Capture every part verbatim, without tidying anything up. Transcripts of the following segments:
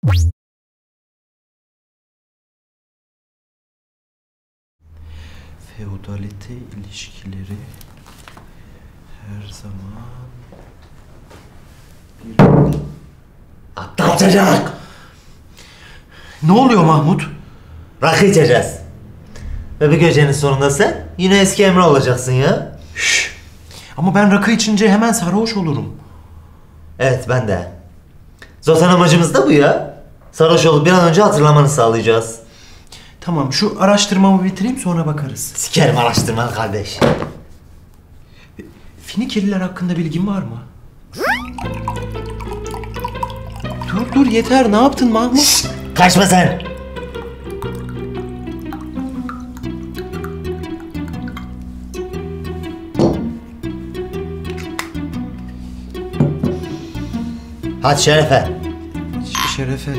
Feodalite ilişkileri her zaman bir... Aptal çocuk! Ne oluyor Mahmut? Rakı içeceğiz. Ve bir gecenin sonunda sen yine eski Emre olacaksın ya. Şşş! Ama ben rakı içince hemen sarhoş olurum. Evet, ben de. Zaten amacımız da bu ya. Sarhoş olup bir an önce hatırlamanı sağlayacağız. Tamam, şu araştırmamı bitireyim sonra bakarız. Sikerim araştırmanı kardeş. Finikeliler hakkında bilgin var mı? Dur dur yeter, ne yaptın Mahmut? Şşş, kaçma sen. Hadi Şerefe. Ş- Şerefe.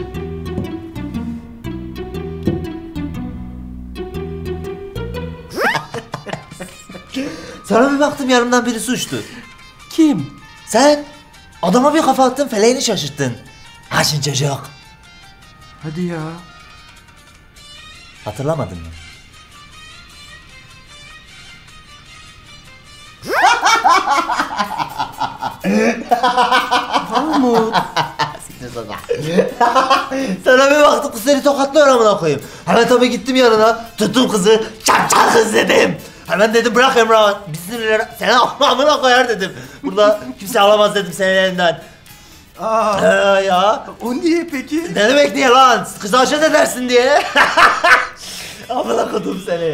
Sana bir baktım, yanımdan birisi uçtu. Kim? Sen adama bir kafa attın, feleğini şaşırttın. Haşin çocuk. Hadi ya. Hatırlamadın mı? Mahmut. Sana bir baktık, kız seni tokatlıyor amına koyayım. Hemen tabii gittim yanına, tuttum kızı, çak çak kız dedim. Hemen dedim bırak Emre, biz sinirleri seni amına koyar dedim. Burada kimse alamaz dedim senin elinden. Aa, Ee, ya. o niye peki? Ne demek niye lan? Kızı aşağı edersin diye. Amına koydum seni.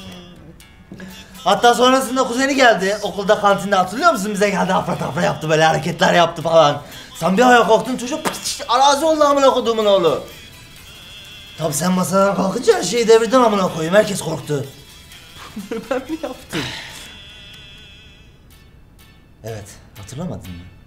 Hatta sonrasında kuzeni geldi okulda, kantinde, hatırlıyor musun? Bize geldi, afra tafra yaptı, böyle hareketler yaptı falan. Sen bir ayağa kalktın, çocuk pıç, arazi oldu amına koyduğumun oğlu. Tabii sen masadan kalkınca her şeyi devirdin amına koyayım, herkes korktu. Ben mi yaptım? Evet, hatırlamadın mı?